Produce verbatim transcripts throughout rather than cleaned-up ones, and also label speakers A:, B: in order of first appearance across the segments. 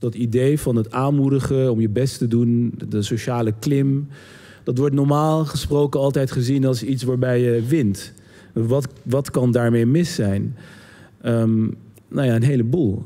A: Dat idee van het aanmoedigen, om je best te doen, de sociale klim. Dat wordt normaal gesproken altijd gezien als iets waarbij je wint. Wat, wat kan daarmee mis zijn? Um, nou ja, een heleboel.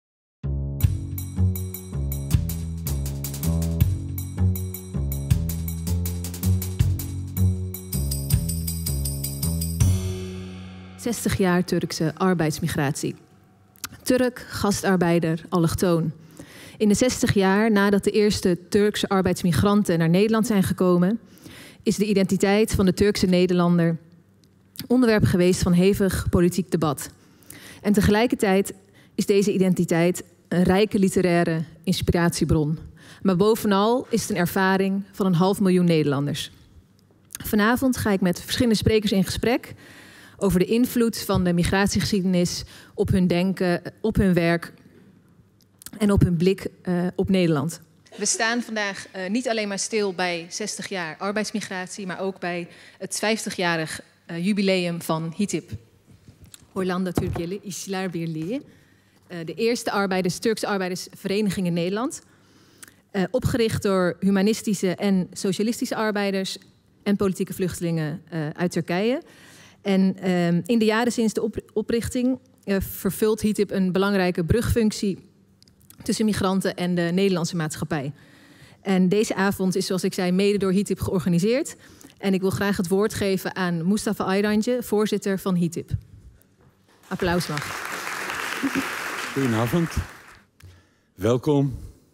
B: zestig jaar Turkse arbeidsmigratie. Turk, gastarbeider, allochtoon. In de zestig jaar nadat de eerste Turkse arbeidsmigranten naar Nederland zijn gekomen, is de identiteit van de Turkse Nederlander onderwerp geweest van hevig politiek debat. En tegelijkertijd is deze identiteit een rijke literaire inspiratiebron. Maar bovenal is het een ervaring van een half miljoen Nederlanders. Vanavond ga ik met verschillende sprekers in gesprek over de invloed van de migratiegeschiedenis op hun denken, op hun werk en op hun blik uh, op Nederland. We staan vandaag uh, niet alleen maar stil bij zestig jaar arbeidsmigratie, maar ook bij het vijftigjarig uh, jubileum van HİTİB. Hollanda Türkiye İşçiler Birliği. Uh, de eerste arbeiders, Turkse arbeidersvereniging in Nederland. Uh, opgericht door humanistische en socialistische arbeiders en politieke vluchtelingen uh, uit Turkije. En uh, in de jaren sinds de op oprichting uh, vervult HİTİB een belangrijke brugfunctie tussen migranten en de Nederlandse maatschappij. En deze avond is, zoals ik zei, mede door HİTİB georganiseerd. En ik wil graag het woord geven aan Mustafa Ayrancı, voorzitter van HİTİB. Applaus mag.
C: Goedenavond. Welkom.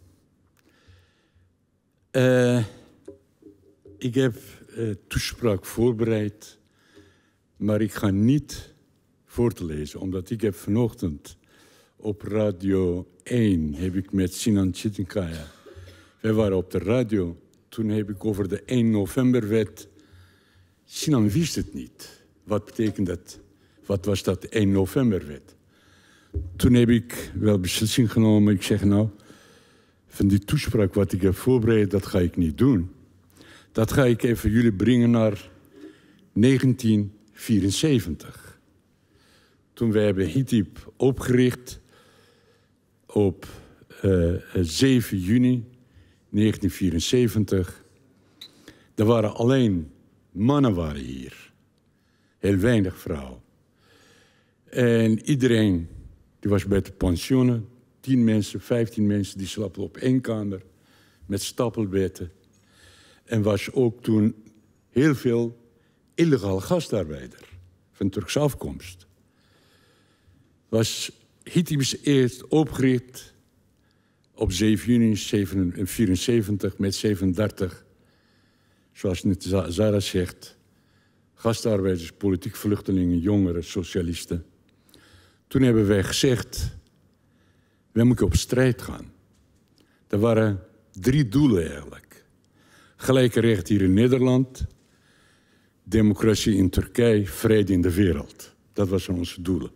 C: Uh, ik heb uh, toespraak voorbereid, maar ik ga niet voor te lezen, omdat ik heb vanochtend op Radio één heb ik met Sinan Çetinkaya. Wij waren op de radio. Toen heb ik over de één novemberwet. Sinan wist het niet. Wat betekent dat? Wat was dat één novemberwet? Toen heb ik wel beslissing genomen. Ik zeg nou, van die toespraak wat ik heb voorbereid, dat ga ik niet doen. Dat ga ik even jullie brengen naar negentien vierenzeventig. Toen wij hebben HİTİB opgericht op uh, zeven juni negentien vierenzeventig. Er waren alleen mannen waren hier. Heel weinig vrouwen. En iedereen die was bij de pensioenen. Tien mensen, vijftien mensen, die slapten op één kamer met stapelbedden. En was ook toen heel veel illegaal gastarbeider van Turkse afkomst. Was HİTİB is eerst opgericht op zeven juni negentien vierenzeventig met zevenendertig, zoals net Zara zegt, gastarbeiders, politiek vluchtelingen, jongeren, socialisten. Toen hebben wij gezegd, wij moeten op strijd gaan. Er waren drie doelen eigenlijk. Gelijke recht hier in Nederland, democratie in Turkije, vrede in de wereld. Dat waren onze doelen.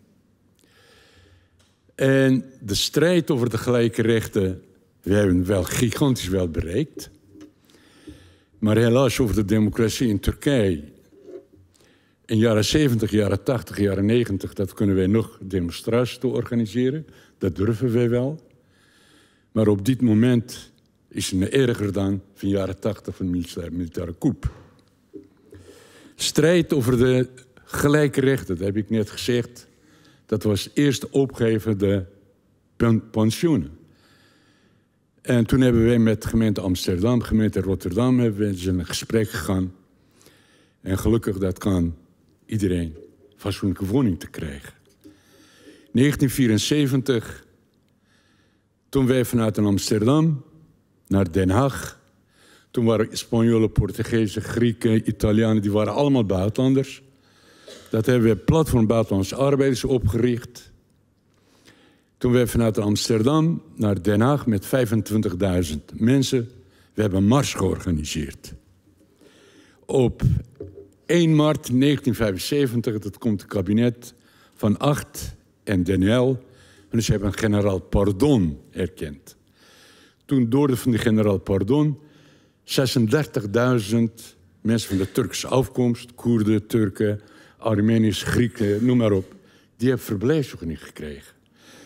C: En de strijd over de gelijke rechten, we hebben wel gigantisch wel bereikt. Maar helaas over de democratie in Turkije, in jaren zeventig, jaren tachtig, jaren negentig, dat kunnen wij nog demonstraties te organiseren. Dat durven wij wel. Maar op dit moment is het erger dan van jaren tachtig van de militaire coup. Strijd over de gelijke rechten, dat heb ik net gezegd. Dat was eerst opgeven de pensioenen. En toen hebben wij met gemeente Amsterdam, gemeente Rotterdam, hebben we in een gesprek gegaan. En gelukkig dat kan iedereen fatsoenlijke woning te krijgen. negentien vierenzeventig, toen wij vanuit Amsterdam naar Den Haag. Toen waren Spanjolen, Portugezen, Grieken, Italianen, die waren allemaal buitenlanders. Dat hebben we Platform Buitenlandse Arbeiders opgericht. Toen wij vanuit Amsterdam naar Den Haag met vijfentwintigduizend mensen. We hebben een mars georganiseerd. Op één maart negentien vijfenzeventig, dat komt het kabinet van Acht en D N L. En ze hebben een generaal pardon erkend. Toen door van de generaal pardon zesendertigduizend mensen van de Turkse afkomst, Koerden, Turken, Armeniërs, Grieken, noem maar op, die hebben verblijfsvergunning gekregen.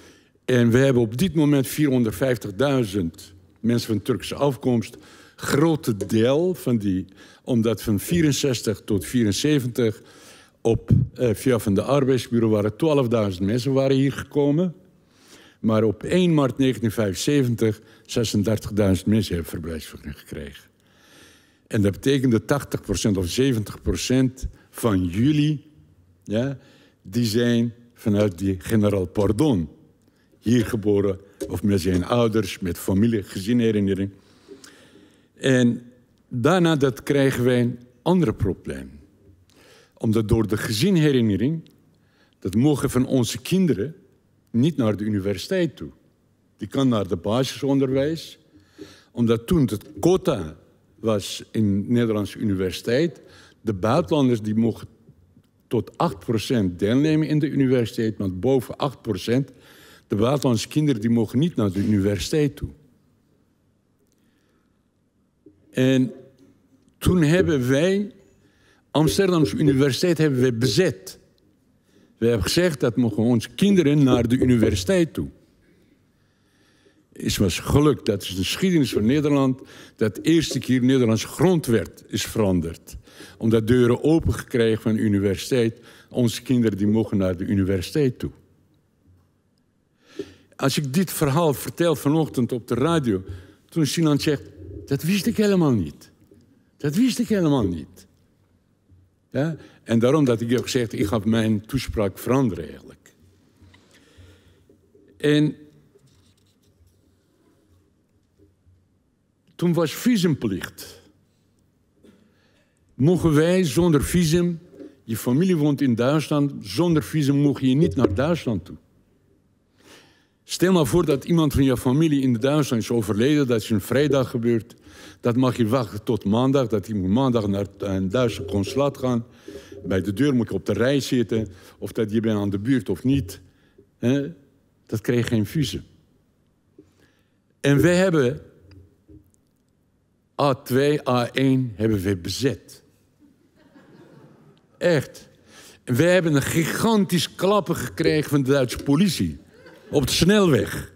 C: En we hebben op dit moment vierhonderdvijftigduizend mensen van Turkse afkomst. Grote deel van die, omdat van vierenzestig tot vierenzeventig op uh, via van de arbeidsbureau waren twaalfduizend mensen waren hier gekomen. Maar op één maart negentien vijfenzeventig zesendertigduizend mensen hebben verblijfsvergunning gekregen. En dat betekent dat tachtig procent of zeventig procent van jullie, ja, die zijn vanuit die generaal pardon hier geboren. Of met zijn ouders, met familie, gezinherinnering. En daarna dat krijgen wij een ander probleem. Omdat door de gezinherinnering, dat mogen van onze kinderen niet naar de universiteit toe. Die kan naar het basisonderwijs. Omdat toen het quota was in de Nederlandse universiteit, de buitenlanders die mochten tot acht procent deelnemen in de universiteit, maar boven acht procent, de buitenlandse kinderen die mogen niet naar de universiteit toe. En toen hebben wij, Amsterdamse Universiteit hebben wij bezet. We hebben gezegd dat mogen onze kinderen naar de universiteit toe. Het was gelukt, dat is de geschiedenis van Nederland, dat de eerste keer Nederlands grondwet is veranderd. Omdat deuren open gekregen van de universiteit, onze kinderen die mogen naar de universiteit toe. Als ik dit verhaal vertel vanochtend op de radio, toen Sinan zegt, dat wist ik helemaal niet. Dat wist ik helemaal niet. Ja? En daarom dat ik heb gezegd, ik ga mijn toespraak veranderen eigenlijk. En toen was visumplicht. Mogen wij zonder visum, je familie woont in Duitsland, zonder visum mocht je niet naar Duitsland toe. Stel maar voor dat iemand van je familie in Duitsland is overleden, dat is een vrijdag gebeurd. Dat mag je wachten tot maandag, dat je moet maandag naar een Duitse consulaat gaan. Bij de deur moet je op de rij zitten, of dat je bent aan de buurt of niet. He? Dat kreeg geen visum. En wij hebben A twee, A één hebben we bezet. Echt. En wij hebben een gigantisch klappen gekregen van de Duitse politie. Op de snelweg.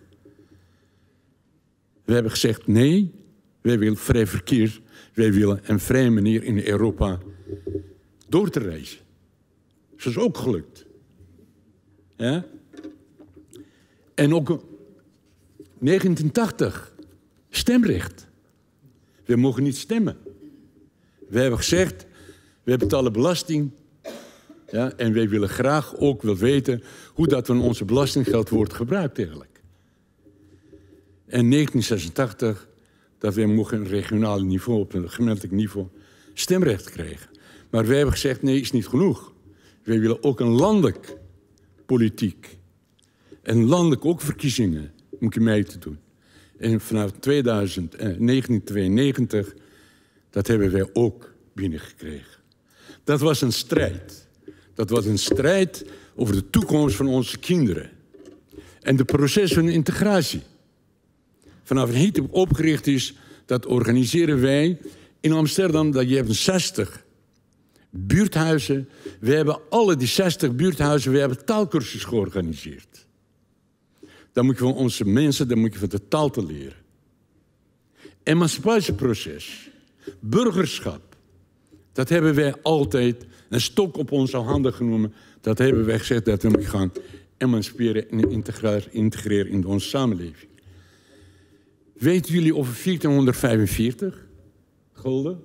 C: We hebben gezegd, nee, wij willen vrij verkeer. Wij willen een vrije manier in Europa door te reizen. Dat is ook gelukt. Ja? En ook negentien tachtig, stemrecht. We mogen niet stemmen. We hebben gezegd, we betalen belasting. Ja, en wij willen graag ook wel weten hoe dat van onze belastinggeld wordt gebruikt eigenlijk. En negentien zesentachtig, dat we mogen een regionaal niveau, op een gemeentelijk niveau, stemrecht krijgen. Maar wij hebben gezegd, nee, is niet genoeg. Wij willen ook een landelijk politiek. En landelijk ook verkiezingen, moet je mee te doen. En vanaf negentien tweeënnegentig, dat hebben wij ook binnengekregen. Dat was een strijd. Dat was een strijd over de toekomst van onze kinderen. En de proces van integratie. Vanaf het heet opgericht is, dat organiseren wij in Amsterdam. Dat je hebt zestig buurthuizen. We hebben alle die zestig buurthuizen, we hebben taalkursus georganiseerd. Dan moet je van onze mensen, dan moet je van de taal te leren. Emancipatieproces, burgerschap. Dat hebben wij altijd een stok op onze handen genomen. Dat hebben wij gezegd dat we moeten gaan emanciperen en integreren in onze samenleving. Weten jullie over viertienhonderdvijfenveertig gulden?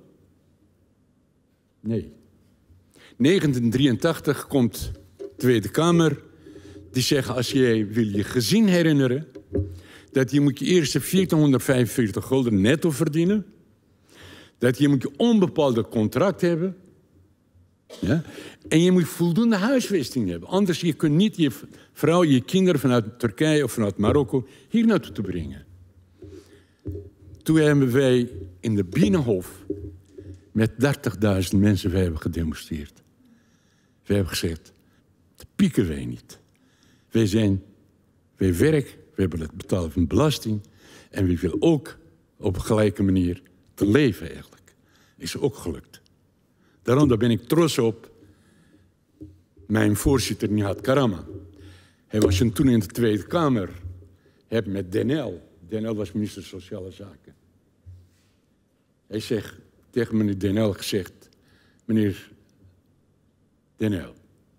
C: Nee. negentien drieëntachtig komt de Tweede Kamer. Die zeggen, als jij wil je gezin herinneren, dat je moet je eerste viertienhonderdvijfenveertig gulden netto verdienen. Dat je moet je onbepaalde contract hebben. Ja? En je moet voldoende huisvesting hebben. Anders je kunt niet je vrouw, je kinderen vanuit Turkije of vanuit Marokko hier naartoe te brengen. Toen hebben wij in de Binnenhof met dertigduizend mensen wij hebben gedemonstreerd. We hebben gezegd, dat pieken wij niet. Wij zijn, wij werken, we hebben het betalen van belasting. En we willen ook op een gelijke manier te leven eigenlijk. Is ook gelukt. Daarom daar ben ik trots op. Mijn voorzitter Nihat Karama. Hij was toen in de Tweede Kamer heb met Den Uyl, Den Uyl was minister Sociale Zaken. Hij zegt tegen meneer Den Uyl gezegd, meneer Den Uyl,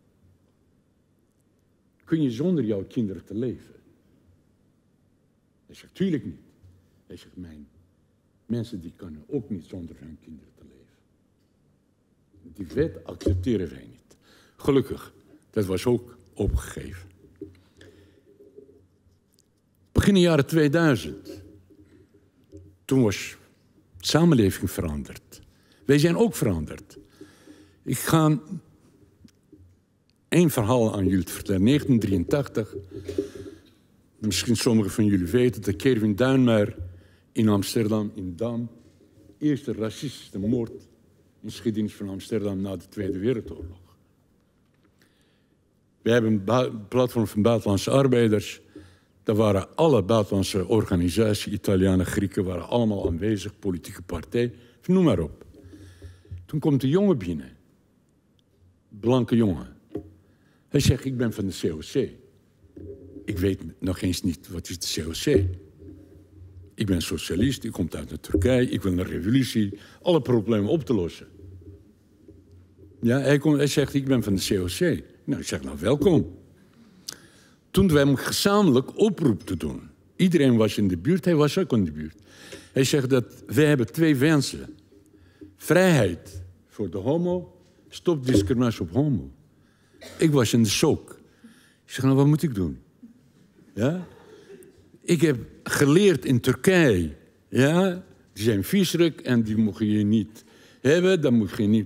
C: kun je zonder jouw kinderen te leven? Hij zegt, tuurlijk niet. Hij zegt, mijn mensen die kunnen ook niet zonder hun kinderen te leven. Die wet accepteren wij niet. Gelukkig, dat was ook opgegeven. Begin jaren tweeduizend, toen was de samenleving veranderd. Wij zijn ook veranderd. Ik ga één verhaal aan jullie vertellen. negentien drieëntachtig, misschien sommigen van jullie weten dat Kerwin Duinmeijer in Amsterdam, in Dam, eerste racistische moord in de geschiedenis van Amsterdam na de Tweede Wereldoorlog. We hebben een platform van buitenlandse arbeiders. Daar waren alle buitenlandse organisaties, Italianen, Grieken, waren allemaal aanwezig, politieke partij, noem maar op. Toen komt de jongen binnen, blanke jongen. Hij zegt, ik ben van de C O C. Ik weet nog eens niet, wat is de C O C? Ik ben socialist, ik kom uit Turkije, ik wil een revolutie, alle problemen op te lossen. Ja, hij, komt, hij zegt, ik ben van de C O C. Nou, ik zeg, nou, welkom. Toen wij hem gezamenlijk oproep te doen. Iedereen was in de buurt, hij was ook in de buurt. Hij zegt dat wij hebben twee wensen. Vrijheid voor de homo, stop discriminatie op homo. Ik was in de shock. Ik zeg, nou, wat moet ik doen? Ja? Ik heb geleerd in Turkije. Ja? Die zijn vieselijk en die mogen je niet hebben, dat moet je niet.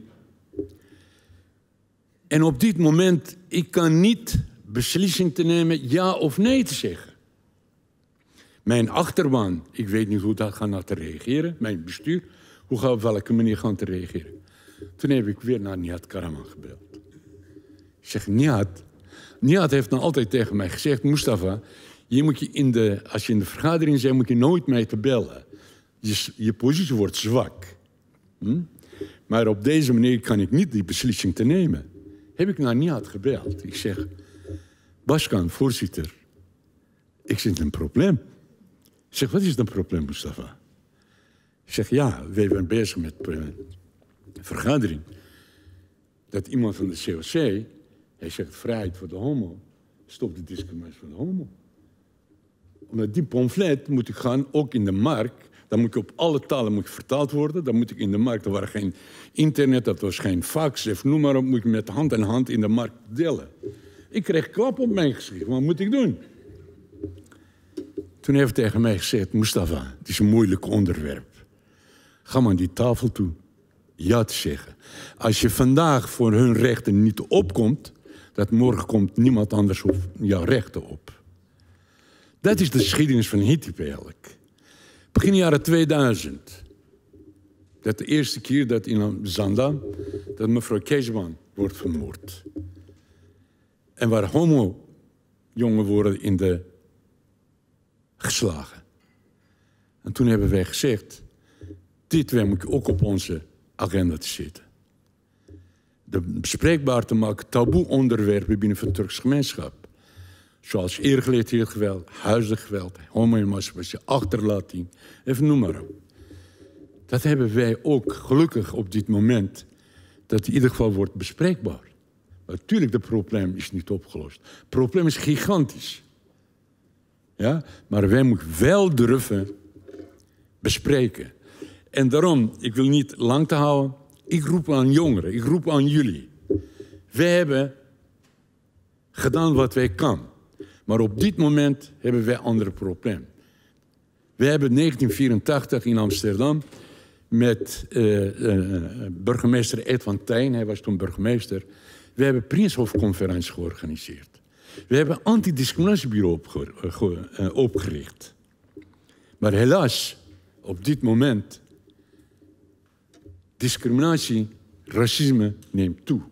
C: En op dit moment, ik kan niet beslissing te nemen ja of nee te zeggen. Mijn achterban, ik weet niet hoe dat gaat te reageren. Mijn bestuur, hoe gaan, op welke manier gaan te reageren. Toen heb ik weer naar Nihat Karaman gebeld. Ik zeg, Nihat, Nihat heeft dan altijd tegen mij gezegd, Mustafa, je moet je in de, als je in de vergadering bent, moet je nooit mij te bellen. Je, je positie wordt zwak. Hm? Maar op deze manier kan ik niet die beslissing te nemen. Heb ik naar Nihat gebeld. Ik zeg, Başkan, voorzitter, ik zit in een probleem. Ik zeg, wat is het probleem, Mustafa? Ik zeg, ja, wij zijn bezig met een vergadering. Dat iemand van de C O C, hij zegt, vrijheid voor de homo, stop de discriminatie van de homo. Omdat die pamflet moet ik gaan, ook in de markt, dan moet ik op alle talen moet ik vertaald worden. Dan moet ik in de markt, er was geen internet, dat was geen fax, of noem maar op, moet ik met hand in hand in de markt delen. Ik kreeg klap op mijn gezicht, wat moet ik doen? Toen heeft hij tegen mij gezegd, Mustafa, het is een moeilijk onderwerp. Ga maar aan die tafel toe, ja te zeggen. Als je vandaag voor hun rechten niet opkomt, dat morgen komt niemand anders op jouw rechten op. Dat is de geschiedenis van Hitip eigenlijk. Begin jaren tweeduizend. Dat de eerste keer dat in Zandam, dat mevrouw Keesman wordt vermoord. En waar homo-jongen worden in de geslagen. En toen hebben wij gezegd, dit moet je ook op onze agenda te zetten. De bespreekbaar te maken taboe onderwerpen binnen van de Turkse gemeenschap. Zoals eergeleerd geweld, huiselijk geweld, homo-emancipatie, achterlating, even noem maar op. Dat hebben wij ook gelukkig op dit moment, dat in ieder geval wordt bespreekbaar. Maar natuurlijk, het probleem is niet opgelost. Het probleem is gigantisch. Ja? Maar wij moeten wel durven bespreken. En daarom, ik wil niet lang te houden, ik roep aan jongeren, ik roep aan jullie. Wij hebben gedaan wat wij kunnen. Maar op dit moment hebben wij andere problemen. We hebben negentien vierentachtig in Amsterdam met uh, uh, burgemeester Ed van Tijn, hij was toen burgemeester. We hebben Prinshof-conferentie georganiseerd. We hebben een antidiscriminatiebureau opge ge uh, opgericht. Maar helaas, op dit moment, discriminatie, racisme neemt toe.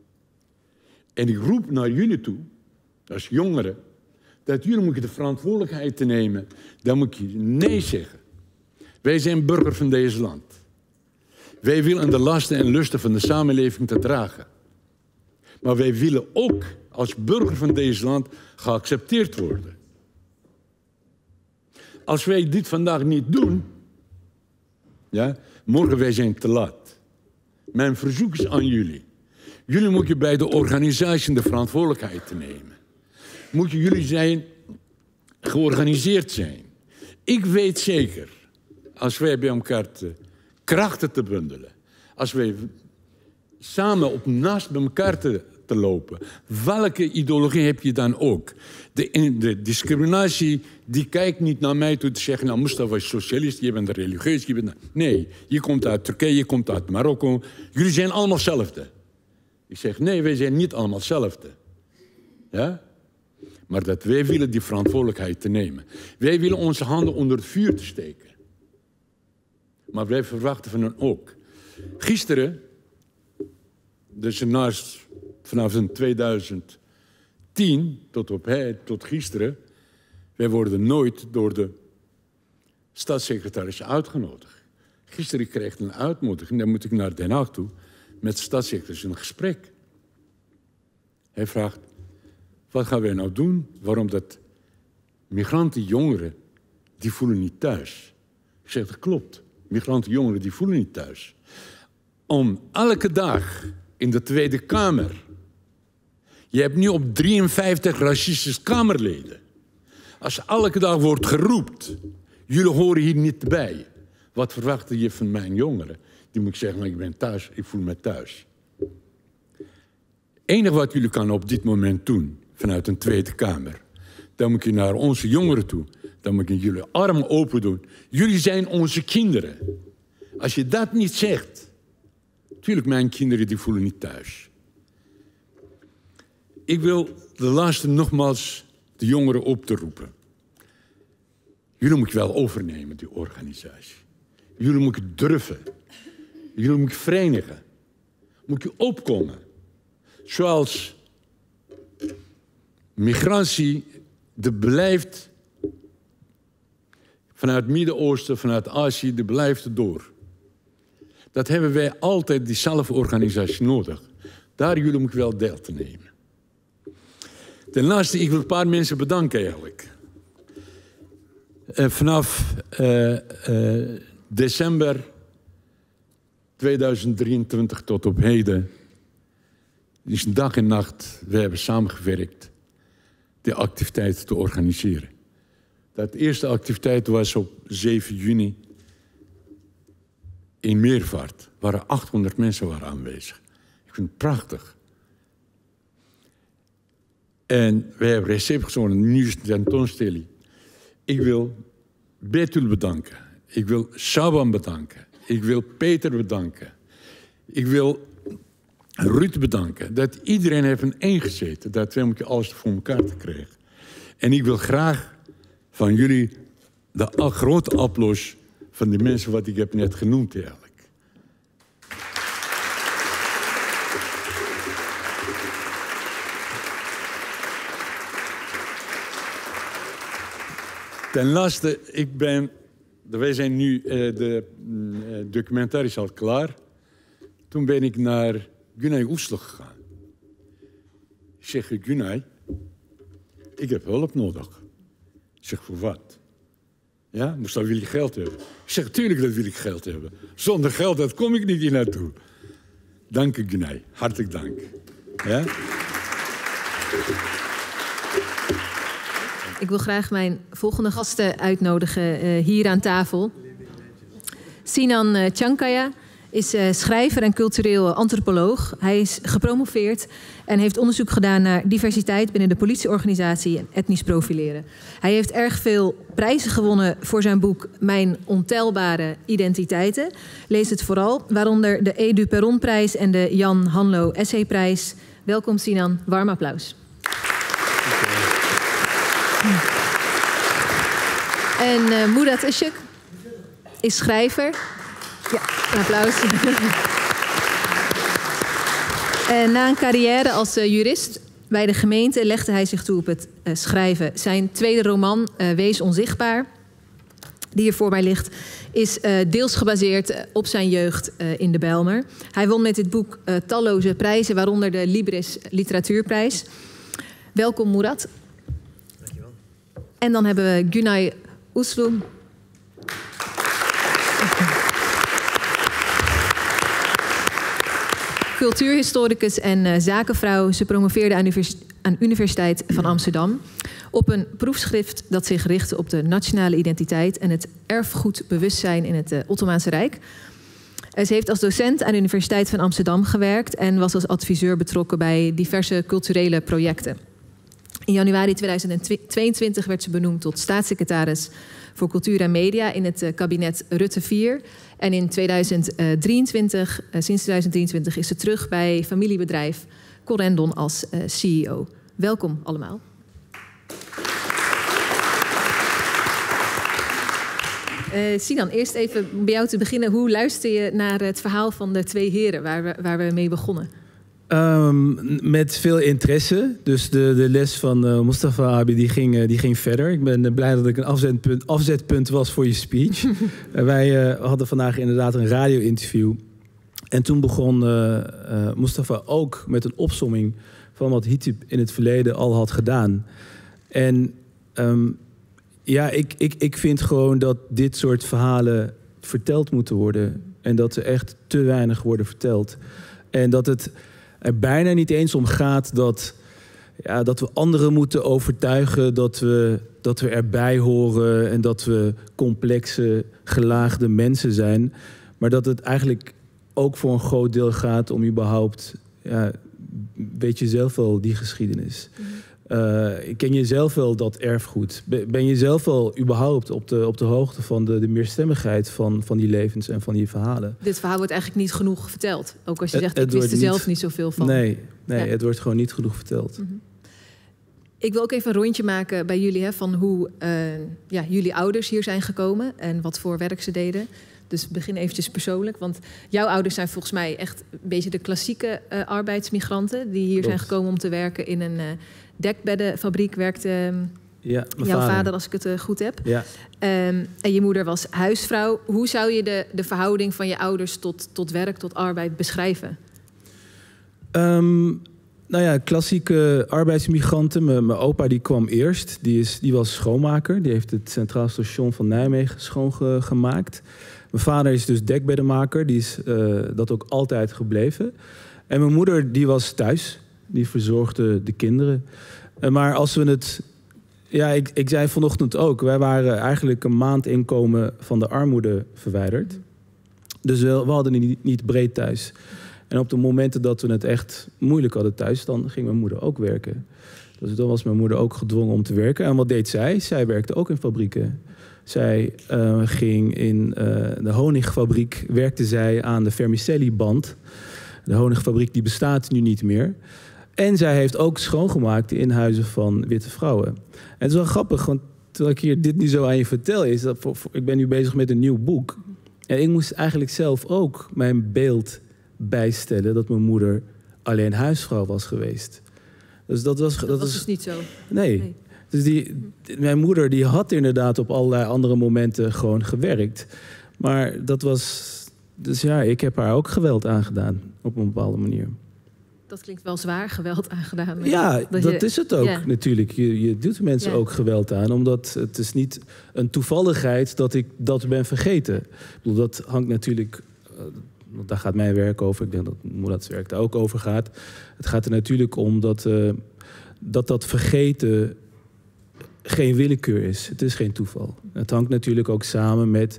C: En ik roep naar jullie toe, als jongeren, dat jullie moeten de verantwoordelijkheid te nemen. Dan moet je nee zeggen. Wij zijn burger van deze land. Wij willen de lasten en lusten van de samenleving te dragen. Maar wij willen ook als burger van deze land geaccepteerd worden. Als wij dit vandaag niet doen, ja, morgen wij zijn te laat. Mijn verzoek is aan jullie. Jullie moeten bij de organisatie de verantwoordelijkheid nemen. Moeten jullie zijn, georganiseerd zijn. Ik weet zeker, als wij bij elkaar te, krachten te bundelen, als wij samen op naast bij elkaar te, te lopen, welke ideologie heb je dan ook? De, de discriminatie, die kijkt niet naar mij toe te zeggen, nou Mustafa is socialist, je bent religieus, je bent... Nee, je komt uit Turkije, je komt uit Marokko. Jullie zijn allemaal hetzelfde. Ik zeg, nee, wij zijn niet allemaal hetzelfde. Ja? Maar dat wij willen die verantwoordelijkheid te nemen. Wij willen onze handen onder het vuur te steken. Maar wij verwachten van hen ook. Gisteren, dus naast, vanaf tweeduizend tien tot, op, tot gisteren, wij worden nooit door de staatssecretaris uitgenodigd. Gisteren kreeg ik een uitnodiging, dan moet ik naar Den Haag toe, met de staatssecretaris een gesprek. Hij vraagt, wat gaan wij nou doen? Waarom dat migranten, jongeren, die voelen niet thuis. Ik zeg, dat klopt. Migranten, jongeren, die voelen niet thuis. Om elke dag in de Tweede Kamer. Je hebt nu op drieënvijftig racistische Kamerleden. Als elke dag wordt geroept, jullie horen hier niet bij. Wat verwacht je van mijn jongeren? Die moet ik zeggen, maar ik ben thuis, ik voel me thuis. Het enige wat jullie kan op dit moment doen, vanuit een Tweede Kamer, dan moet je naar onze jongeren toe. Dan moet je jullie armen open doen. Jullie zijn onze kinderen. Als je dat niet zegt, natuurlijk mijn kinderen die voelen niet thuis. Ik wil de laatste nogmaals de jongeren op te roepen. Jullie moeten wel overnemen, die organisatie. Jullie moeten durven. Jullie moeten verenigen. Moet je opkomen. Zoals migratie, de blijft vanuit het Midden-Oosten, vanuit Azië, de blijft door. Dat hebben wij altijd diezelfde organisatie nodig. Daar jullie moeten wel deel te nemen. Ten laatste, ik wil een paar mensen bedanken eigenlijk. Uh, vanaf uh, uh, december tweeduizend drieëntwintig tot op heden is dag en nacht, we hebben samengewerkt die activiteiten te organiseren. Dat eerste activiteit was op zeven juni in Meervaart, waar achthonderd mensen waren aanwezig. Ik vind het prachtig. En wij hebben receptie gezonden, nu is het tentoonstelling. Ik wil Betul bedanken. Ik wil Shaban bedanken. Ik wil Peter bedanken. Ik wil Ruud bedanken. Dat iedereen heeft een ingezeten. Dat we moeten alles voor elkaar te krijgen. En ik wil graag van jullie de grote applaus van de mensen wat ik heb net genoemd eigenlijk. Ten laatste, ik ben, wij zijn nu, uh, de uh, documentaire is al klaar. Toen ben ik naar Günay Oesloh gegaan. Ik zeg, Günay, ik heb hulp nodig. Ik zeg, voor wat? Ja, dus dan wil je geld hebben. Ik zeg, tuurlijk dat wil ik geld hebben. Zonder geld, dat kom ik niet hier naartoe. Dank u, Günay. Hartelijk dank. Ja?
B: Ik wil graag mijn volgende gasten uitnodigen uh, hier aan tafel. Sinan uh, Chankaya is uh, schrijver en cultureel antropoloog. Hij is gepromoveerd en heeft onderzoek gedaan naar diversiteit binnen de politieorganisatie en etnisch profileren. Hij heeft erg veel prijzen gewonnen voor zijn boek Mijn ontelbare identiteiten. Lees het vooral, waaronder de Edu Perronprijs en de Jan Hanlo Essayprijs. Welkom Sinan, warm applaus. En uh, Murat Işık is schrijver. Ja, een applaus. En na een carrière als uh, jurist bij de gemeente legde hij zich toe op het uh, schrijven. Zijn tweede roman, uh, Wees onzichtbaar, die hier voor mij ligt, is uh, deels gebaseerd uh, op zijn jeugd uh, in de Bijlmer. Hij won met dit boek uh, talloze prijzen, waaronder de Libris Literatuurprijs. Welkom, Murat. En dan hebben we Günay Uslu. Cultuurhistoricus en uh, zakenvrouw. Ze promoveerde aan, univers aan Universiteit van Amsterdam op een proefschrift dat zich richtte op de nationale identiteit en het erfgoedbewustzijn in het uh, Ottomaanse Rijk. Uh, ze heeft als docent aan de Universiteit van Amsterdam gewerkt en was als adviseur betrokken bij diverse culturele projecten. In januari tweeduizend tweeëntwintig werd ze benoemd tot staatssecretaris voor cultuur en media in het uh, kabinet Rutte vier. En in tweeduizend drieëntwintig, uh, sinds tweeduizend drieëntwintig is ze terug bij familiebedrijf Corendon als uh, C E O. Welkom allemaal. Uh, Sinan, eerst even bij jou te beginnen. Hoe luister je naar het verhaal van de twee heren waar we, waar we mee begonnen?
A: Um, met veel interesse. Dus de, de les van uh, Mustafa Abi die ging, uh, die ging verder. Ik ben uh, blij dat ik een afzetpunt, afzetpunt was voor je speech. uh, wij uh, hadden vandaag inderdaad een radio-interview. En toen begon uh, uh, Mustafa ook met een opsomming van wat Hitib in het verleden al had gedaan. En um, ja, ik, ik, ik vind gewoon dat dit soort verhalen verteld moeten worden. En dat ze echt te weinig worden verteld. En dat het er bijna niet eens om gaat dat, ja, dat we anderen moeten overtuigen dat we, dat we erbij horen en dat we complexe, gelaagde mensen zijn. Maar dat het eigenlijk ook voor een groot deel gaat om überhaupt, ja, weet je zelf wel die geschiedenis. Mm-hmm. Uh, ken je zelf wel dat erfgoed? Ben je zelf wel überhaupt op de, op de hoogte van de, de meerstemmigheid van, van die levens en van die verhalen?
B: Dit verhaal wordt eigenlijk niet genoeg verteld. Ook als je
A: het,
B: zegt,
A: het
B: ik wist er
A: niet,
B: zelf niet zoveel van.
A: Nee, nee
B: ja.
A: Het wordt gewoon niet genoeg verteld.
B: Mm-hmm. Ik wil ook even een rondje maken bij jullie, hè, van hoe uh, ja, jullie ouders hier zijn gekomen en wat voor werk ze deden. Dus begin eventjes persoonlijk, want jouw ouders zijn volgens mij echt een beetje de klassieke uh, arbeidsmigranten die hier Klopt. zijn gekomen om te werken in een uh, dekbeddenfabriek. Werkte um,
A: ja,
B: jouw vader. vader, als ik het uh, goed heb.
A: Ja.
B: Um, en je moeder was huisvrouw. Hoe zou je de, de verhouding van je ouders tot, tot werk, tot arbeid beschrijven?
A: Um, nou ja, klassieke arbeidsmigranten. Mijn opa die kwam eerst. Die, is, die was schoonmaker. Die heeft het Centraal Station van Nijmegen schoongemaakt. Mijn vader is dus dekbeddenmaker. Die is uh, dat ook altijd gebleven. En mijn moeder die was thuis. Die verzorgde de kinderen. Uh, maar als we het... Ja, ik, ik zei vanochtend ook. Wij waren eigenlijk een maand inkomen van de armoede verwijderd. Dus we, we hadden het niet, niet breed thuis. En op de momenten dat we het echt moeilijk hadden thuis, dan ging mijn moeder ook werken. Dus dan was mijn moeder ook gedwongen om te werken. En wat deed zij? Zij werkte ook in fabrieken. Zij uh, ging in uh, de honingfabriek, werkte zij aan de vermicelli-band. De honingfabriek die bestaat nu niet meer. En zij heeft ook schoongemaakt in huizen van witte vrouwen. En het is wel grappig, want terwijl ik hier dit nu zo aan je vertel, is dat voor, voor, ik ben nu bezig met een nieuw boek. En ik moest eigenlijk zelf ook mijn beeld bijstellen dat mijn moeder alleen huisvrouw was geweest. Dus dat was,
B: dat
A: dat
B: was
A: was
B: dus niet zo.
A: Nee. nee. Dus die, mijn moeder die had inderdaad op allerlei andere momenten gewoon gewerkt. Maar dat was... Dus ja, ik heb haar ook geweld aangedaan op een bepaalde manier.
B: Dat klinkt wel zwaar, geweld aangedaan.
A: Ja, dat, dat
B: je,
A: is het ook
B: ja.
A: natuurlijk. Je, je doet mensen ja. ook geweld aan. Omdat het is niet een toevalligheid dat ik dat ben vergeten. Ik bedoel, dat hangt natuurlijk... Want daar gaat mijn werk over. Ik denk dat Murad's werk daar ook over gaat. Het gaat er natuurlijk om dat uh, dat, dat vergeten geen willekeur is. Het is geen toeval. Het hangt natuurlijk ook samen met,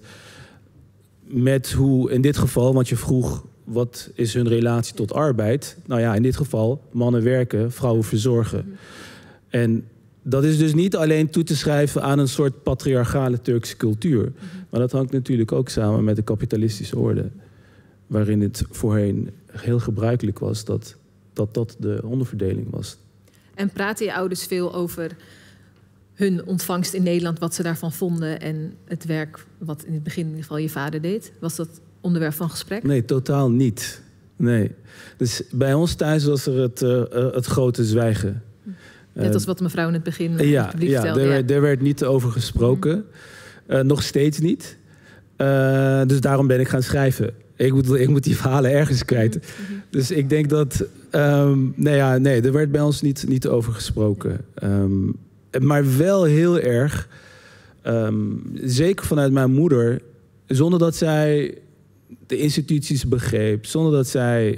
A: met hoe, in dit geval, want je vroeg, wat is hun relatie tot arbeid? Nou ja, in dit geval, mannen werken, vrouwen verzorgen. Mm-hmm. En dat is dus niet alleen toe te schrijven aan een soort patriarchale Turkse cultuur. Mm-hmm. Maar dat hangt natuurlijk ook samen met de kapitalistische orde. Waarin het voorheen heel gebruikelijk was dat dat, dat de onderverdeling was.
B: En praten je ouders veel over hun ontvangst in Nederland, wat ze daarvan vonden en het werk wat in het begin in ieder geval je vader deed? Was dat onderwerp van gesprek?
A: Nee, totaal niet. Nee. Dus bij ons thuis was er het, uh, het grote zwijgen.
B: Net als wat mevrouw in het begin uh,
A: ja,
B: vertelde.
A: Ja, er, werd, er werd niet over gesproken. Mm. Uh, nog steeds niet. Uh, dus daarom ben ik gaan schrijven. Ik moet, ik moet die verhalen ergens kwijt. Mm-hmm. Dus ik denk dat... Um, nee, ja, nee, er werd bij ons niet, niet over gesproken. Um, maar wel heel erg Um, zeker vanuit mijn moeder, zonder dat zij de instituties begreep, zonder dat zij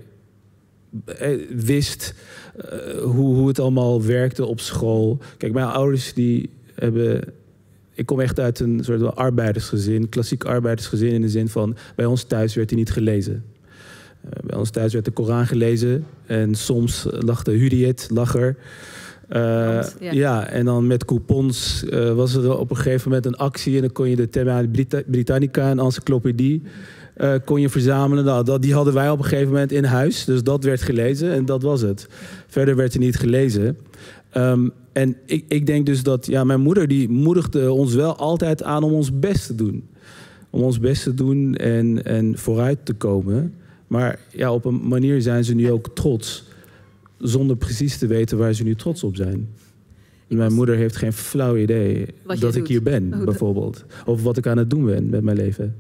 A: eh, wist uh, hoe, hoe het allemaal werkte op school. Kijk, mijn ouders die hebben... Ik kom echt uit een soort van arbeidersgezin, klassiek arbeidersgezin in de zin van... bij ons thuis werd hij niet gelezen. Uh, bij ons thuis werd de Koran gelezen en soms lag de Hurriyet, lag er. Uh, ja. ja, en dan met coupons uh, was er op een gegeven moment een actie... en dan kon je de Thema Britannica, een encyclopedie, uh, kon je verzamelen. Nou, dat, die hadden wij op een gegeven moment in huis, dus dat werd gelezen en dat was het. Verder werd er niet gelezen. Um, en ik, ik denk dus dat ja, mijn moeder die moedigde ons wel altijd aan om ons best te doen. Om ons best te doen en, en vooruit te komen. Maar ja, op een manier zijn ze nu ook trots... zonder precies te weten waar ze nu trots op zijn. Mijn moeder heeft geen flauw idee dat ik hier ben, oh, bijvoorbeeld. Of wat ik aan het doen ben met mijn leven.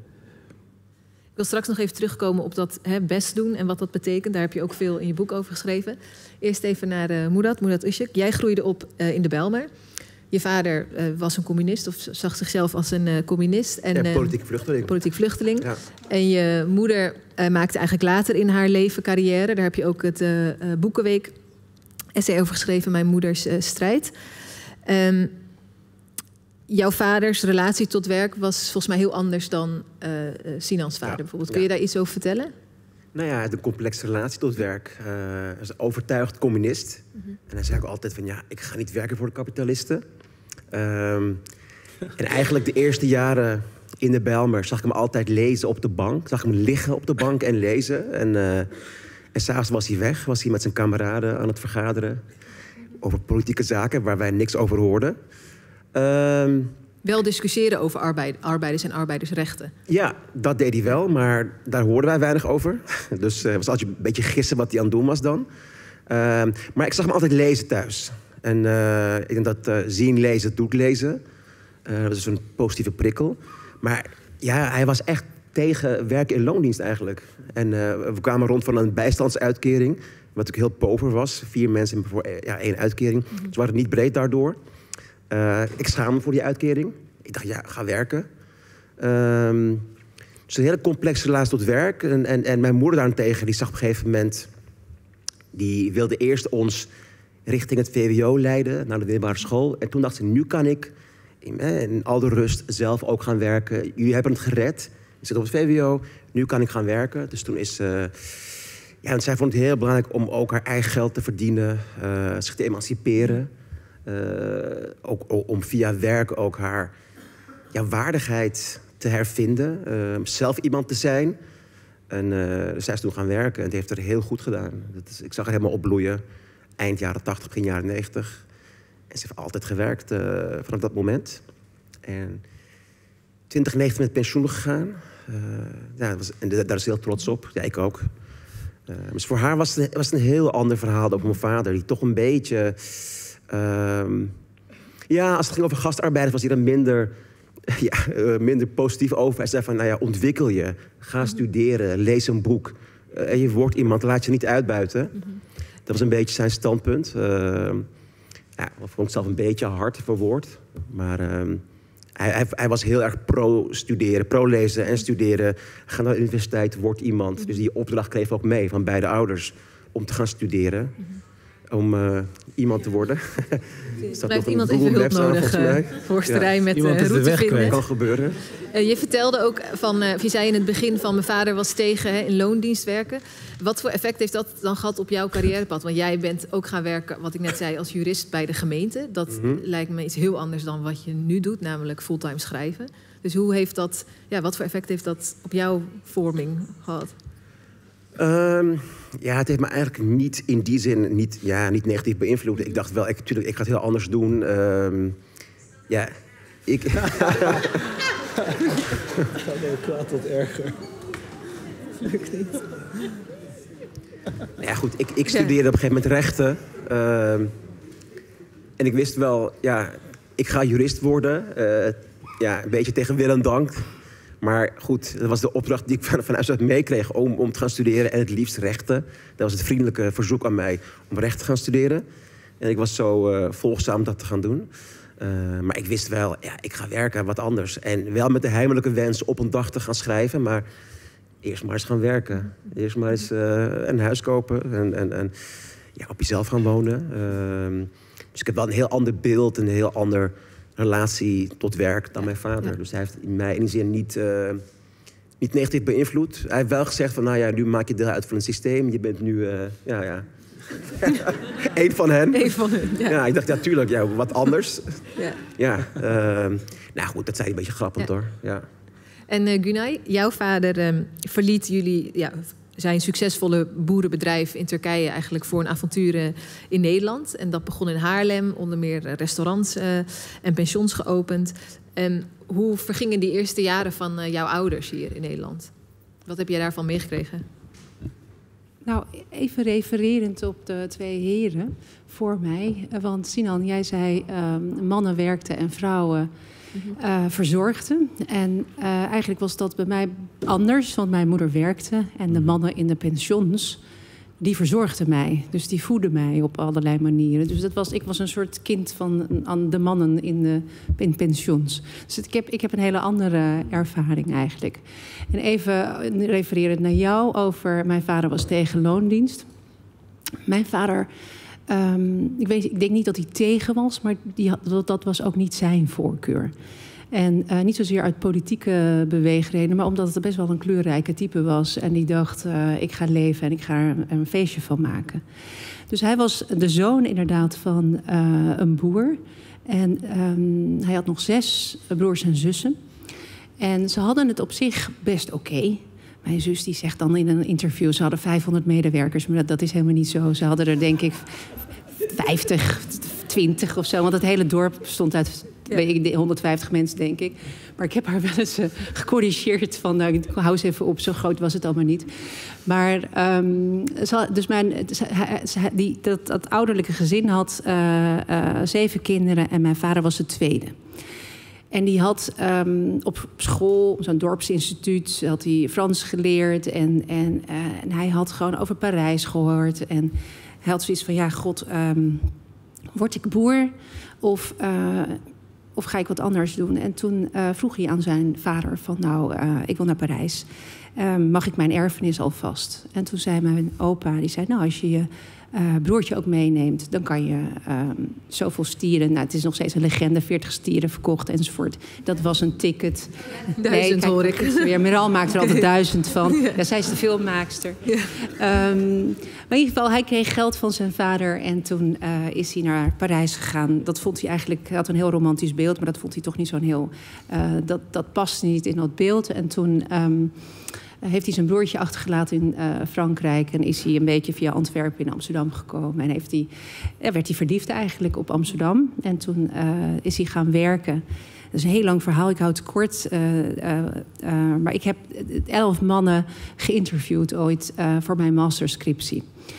B: Ik wil straks nog even terugkomen op dat hè, best doen en wat dat betekent. Daar heb je ook veel in je boek over geschreven. Eerst even naar uh, Murat, Murat Öztürk. Jij groeide op uh, in de Bijlmer. Je vader uh, was een communist of zag zichzelf als een uh, communist. En,
D: ja, politiek vluchteling.
B: Uh, politiek vluchteling.
D: Ja.
B: En je moeder uh, maakte eigenlijk later in haar leven carrière. Daar heb je ook het uh, uh, Boekenweek essay over geschreven, Mijn moeders uh, strijd. Um, jouw vaders relatie tot werk was volgens mij heel anders dan uh, Sinan's vader ja, bijvoorbeeld. Kun ja. je daar iets over vertellen?
D: Nou ja, de complexe relatie tot werk. Uh, hij is overtuigd communist. Mm-hmm. En hij zei ook altijd van ja, ik ga niet werken voor de kapitalisten. Um, en eigenlijk de eerste jaren in de Bijlmer zag ik hem altijd lezen op de bank. Zag ik hem liggen op de bank en lezen. En, uh, en s'avonds was hij weg, was hij met zijn kameraden aan het vergaderen over politieke zaken waar wij niks over hoorden. Um,
B: wel discussiëren over arbeid, arbeiders en arbeidersrechten.
D: Ja, dat deed hij wel, maar daar hoorden wij weinig over. Dus het uh, was altijd een beetje gissen wat hij aan het doen was dan. Uh, maar ik zag hem altijd lezen thuis. En uh, ik denk dat uh, zien, lezen, doet lezen. Uh, dat is een positieve prikkel. Maar ja, hij was echt tegen werken in loondienst eigenlijk. En uh, we kwamen rond van een bijstandsuitkering, wat ook heel pover was. Vier mensen voor ja, één uitkering. Mm-hmm. Ze waren niet breed daardoor. Uh, ik schaam me voor die uitkering. Ik dacht, ja, ga werken. Um, dus een hele complexe relatie tot werk. En, en, en mijn moeder daarentegen, die zag op een gegeven moment... die wilde eerst ons richting het V W O leiden, naar de middelbare school. En toen dacht ze, nu kan ik in, in al de rust zelf ook gaan werken. Jullie hebben het gered. Je zit op het V W O, nu kan ik gaan werken. Dus toen is... Uh, ja, en zij vond het heel belangrijk om ook haar eigen geld te verdienen. Uh, zich te emanciperen. Uh, ook, ook om via werk ook haar ja, waardigheid te hervinden. Uh, zelf iemand te zijn. En uh, zij is toen gaan werken en het heeft er heel goed gedaan. Dat is, ik zag haar helemaal opbloeien. Eind jaren tachtig, begin jaren negentig. En ze heeft altijd gewerkt uh, vanaf dat moment. En twintig negentien met pensioen gegaan. Uh, ja, dat was, en daar is ze heel trots op. Ja, ik ook. Uh, dus voor haar was het, was het een heel ander verhaal dan mijn vader. Die toch een beetje... Um, ja, als het ging over gastarbeiders was hij dan minder, ja, uh, minder positief over. Hij zei van, nou ja, ontwikkel je. Ga studeren, lees een boek. Uh, en je wordt iemand, laat je niet uitbuiten. Mm-hmm. Dat was een beetje zijn standpunt. Uh, ja, dat vond ik zelf een beetje hard verwoord. Maar uh, hij, hij, hij was heel erg pro-studeren, pro-lezen en studeren. Ga naar de universiteit, word iemand. Mm-hmm. Dus die opdracht kreeg ook mee van beide ouders om te gaan studeren. Mm-hmm. Om uh, iemand te worden.
B: Er blijft iemand even hulp nodig uh, voorste rij met uh, route vinden.
D: Dat kan gebeuren.
B: Uh, je vertelde ook van, uh, je zei in het begin van mijn vader was tegen hè, in loondienst werken. Wat voor effect heeft dat dan gehad op jouw carrièrepad? Want jij bent ook gaan werken, wat ik net zei, als jurist bij de gemeente. Dat mm-hmm. lijkt me iets heel anders dan wat je nu doet, namelijk fulltime schrijven. Dus hoe heeft dat, ja, wat voor effect heeft dat op jouw vorming gehad?
D: Um, ja, het heeft me eigenlijk niet in die zin niet, ja, niet negatief beïnvloed. Ik dacht wel, ik, tuurlijk, ik ga het heel anders doen. Um, ja, ik... Het
A: gaat ook kwaad tot erger.
B: Lukt niet.
D: Nou ja, goed, ik, ik studeerde op een gegeven moment rechten. Um, en ik wist wel, ja, ik ga jurist worden. Uh, ja, een beetje tegen wil en dank. Maar goed, dat was de opdracht die ik van, vanuit uit meekreeg om, om te gaan studeren. En het liefst rechten. Dat was het vriendelijke verzoek aan mij om rechten te gaan studeren. En ik was zo uh, volgzaam dat te gaan doen. Uh, maar ik wist wel, ja, ik ga werken, wat anders. En wel met de heimelijke wens op een dag te gaan schrijven. Maar eerst maar eens gaan werken. Eerst maar eens uh, een huis kopen. En, en, en ja, op jezelf gaan wonen. Uh, dus ik heb wel een heel ander beeld. Een heel ander relatie tot werk dan mijn vader. Ja. Dus hij heeft mij in die zin niet, uh, niet negatief beïnvloed. Hij heeft wel gezegd van, nou ja, nu maak je deel uit van een systeem. Je bent nu, uh, ja, ja... Eén van hen.
B: Eén van hen, ja.
D: Ja, ik dacht, ja, tuurlijk, ja, wat anders.
B: Ja.
D: Ja, uh, nou goed, dat zei een beetje grappig, ja. hoor. Ja.
B: En uh, Günay, jouw vader um, verliet jullie... Ja, zijn succesvolle boerenbedrijf in Turkije eigenlijk voor een avontuur in Nederland. En dat begon in Haarlem, onder meer restaurants uh, en pensions geopend. En hoe vergingen die eerste jaren van uh, jouw ouders hier in Nederland? Wat heb jij daarvan meegekregen?
E: Nou, even refererend op de twee heren voor mij. Want Sinan, jij zei um, mannen werkten en vrouwen uh, verzorgden. En uh, eigenlijk was dat bij mij anders, want mijn moeder werkte. En de mannen in de pensions, die verzorgden mij. Dus die voedden mij op allerlei manieren. Dus dat was, ik was een soort kind van aan de mannen in de in pensions. Dus ik heb, ik heb een hele andere ervaring eigenlijk. En even refererend naar jou over... Mijn vader was tegen loondienst. Mijn vader... Um, ik, weet, ik denk niet dat hij tegen was, maar die, dat, dat was ook niet zijn voorkeur. En uh, niet zozeer uit politieke beweegredenen, maar omdat het best wel een kleurrijke type was. En die dacht, uh, ik ga leven en ik ga er een, een feestje van maken. Dus hij was de zoon inderdaad van uh, een boer. En um, hij had nog zes broers en zussen. En ze hadden het op zich best oké. Okay. Mijn zus die zegt dan in een interview, ze hadden vijfhonderd medewerkers. Maar dat, dat is helemaal niet zo. Ze hadden er denk ik vijftig, twintig of zo. Want het hele dorp bestond uit ja. honderdvijftig mensen, denk ik. Maar ik heb haar wel eens uh, gecorrigeerd van, nou, ik hou ze even op, zo groot was het allemaal niet. Maar, um, ze, dus mijn, ze, die, dat, dat ouderlijke gezin had uh, uh, zeven kinderen en mijn vader was de tweede. En die had um, op school, zo'n dorpsinstituut, had hij Frans geleerd. En, en, uh, en hij had gewoon over Parijs gehoord. En hij had zoiets van, ja, god, um, word ik boer of, uh, of ga ik wat anders doen? En toen uh, vroeg hij aan zijn vader van, nou, uh, ik wil naar Parijs. Uh, mag ik mijn erfenis alvast? En toen zei mijn opa, die zei, nou, als je je Uh, broertje ook meeneemt, dan kan je uh, zoveel stieren. Nou, het is nog steeds een legende, veertig stieren verkocht enzovoort. Dat was een ticket.
B: Duizend nee, hoor ik.
E: Weer, Meral maakt er altijd duizend van. Ja. Ja, zij is de filmmaakster. Ja. Um, maar in ieder geval, hij kreeg geld van zijn vader en toen uh, is hij naar Parijs gegaan. Dat vond hij eigenlijk, hij had een heel romantisch beeld, maar dat vond hij toch niet zo'n heel... Uh, dat, dat paste niet in dat beeld. En toen... Um, heeft hij zijn broertje achtergelaten in uh, Frankrijk en is hij een beetje via Antwerpen in Amsterdam gekomen. En heeft hij, ja, werd hij verliefd eigenlijk op Amsterdam. En toen uh, is hij gaan werken. Dat is een heel lang verhaal, ik houd het kort. Uh, uh, uh, maar ik heb elf mannen geïnterviewd ooit uh, voor mijn masterscriptie.